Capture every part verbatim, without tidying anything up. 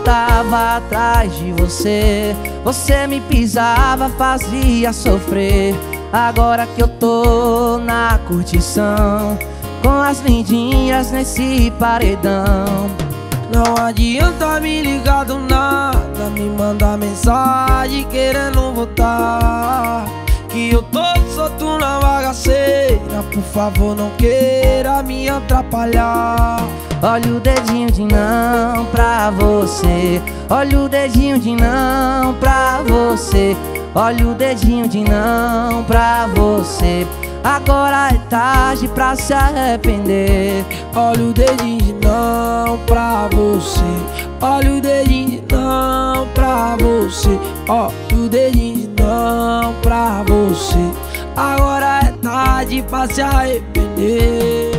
tava atrás de você, você me pisava, fazia sofrer. Agora que eu tô na curtição, com as lindinhas nesse paredão. Não adianta me ligar do nada, me mandar mensagem querendo voltar, que eu tô solto na bagaceira. Por favor, não queira me atrapalhar. Olha o dedinho de não pra você, olha o dedinho de não pra você, olha o dedinho de não pra você. Agora é tarde pra se arrepender. Olha o dedinho de não pra você, olha o dedinho de não pra você, olha o dedinho de não pra você. Agora é tarde pra se arrepender.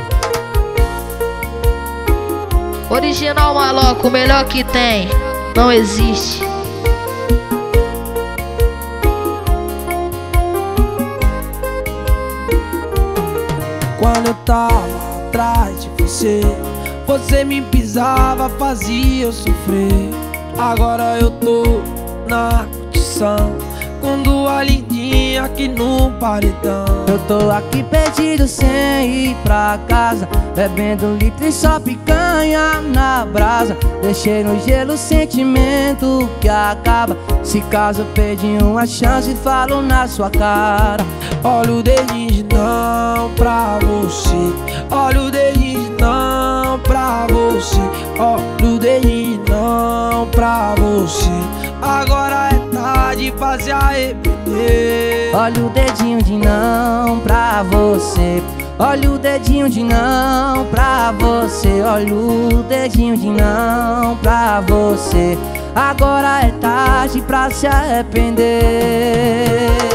Original Maloca, o melhor que tem, não existe. Quando eu tava atrás de você, você me pisava, fazia eu sofrer. Agora eu tô na curtição, com duas lindinhas aqui no paredão. Eu tô aqui perdido sem ir pra casa, bebendo litro e só picanha na brasa. Deixei no gelo o sentimento que acaba. Se caso eu perdi uma chance, falo na sua cara. Olha o dedinho de não pra você, olha o dedinho de não pra você, olha o dedinho de não pra você. Agora é tarde pra se arrepender. Olha o dedinho de não pra você, olha o dedinho de não pra você, olha o dedinho de não pra você. Agora é tarde pra se arrepender.